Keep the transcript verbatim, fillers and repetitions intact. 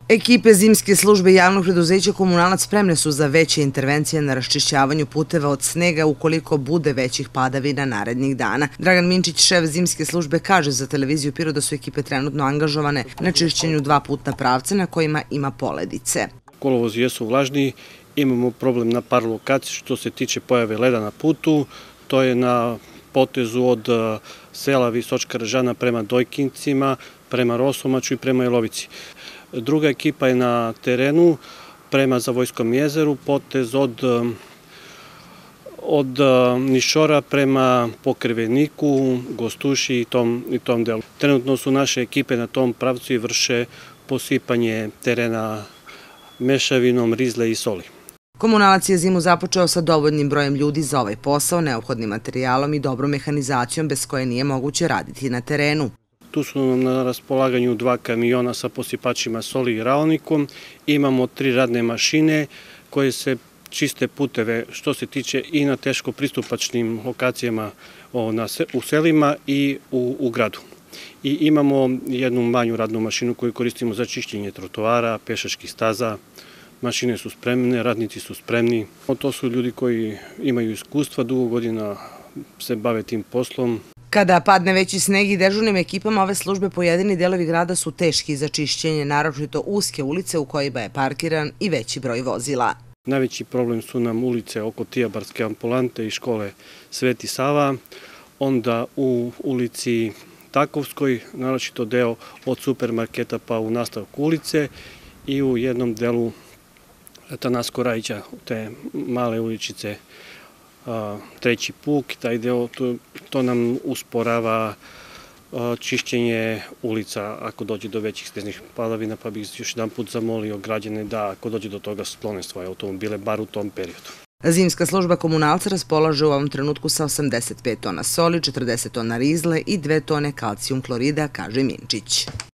Ekipe zimske službe javnog preduzeća Komunalac spremne su za veće intervencije na raščišćavanju puteva od snega ukoliko bude većih padavina narednih dana. Dragan Minčić, šef zimske službe, kaže za televiziju Pirot da su ekipe trenutno angažovane na čišćenju dva putna pravca na kojima ima poledice. Kolovozi jesu vlažniji, imamo problem na par lokaciji što se tiče pojave leda na putu, to je na potezu od sela Visočka Režana prema Dojkincima, prema Rosomaču i prema Jelovici. Druga ekipa je na terenu prema Zavojskom jezeru, potez od, od Nišora prema Pokriveniku, Gostuši i tom, i tom delu. Trenutno su naše ekipe na tom pravcu i vrše posipanje terena mešavinom, rizle i soli. Komunalac je zimu započeo sa dovoljnim brojem ljudi za ovaj posao, neophodnim materijalom i dobrom mehanizacijom bez koje nije moguće raditi na terenu. Tu su nam na raspolaganju dva kamiona sa posipačima soli i raonikom. Imamo tri radne mašine koje se čiste puteve što se tiče i na teško pristupačnim lokacijama u selima i u, u gradu. I imamo jednu manju radnu mašinu koju koristimo za čišćenje trotoara, pešačkih staza. Mašine su spremne, radnici su spremni. To su ljudi koji imaju iskustva, dugo godina se bave tim poslom. Kada padne veći sneg i dežurnim ekipama ove službe, pojedini delovi grada su teški za čišćenje, naročito uske ulice u kojima je parkiran i veći broj vozila. Najveći problem su nam ulice oko Tijabarske ambulante i škole Sveti Sava, onda u ulici Takovskoj, naročito deo od supermarketa pa u nastavku ulice i u jednom delu Tanasko Rajića, te male uličice, Treći puk, taj deo, to, to nam usporava čišćenje ulica ako dođe do većih snežnih padavina, pa bih još jedan put zamolio građane da ako dođe do toga sklone svoje automobile, bar u tom periodu. Zimska služba Komunalca raspolaže u ovom trenutku sa osamdeset pet tona soli, četrdeset tona rizle i dve tone kalcijum klorida, kaže Minčić.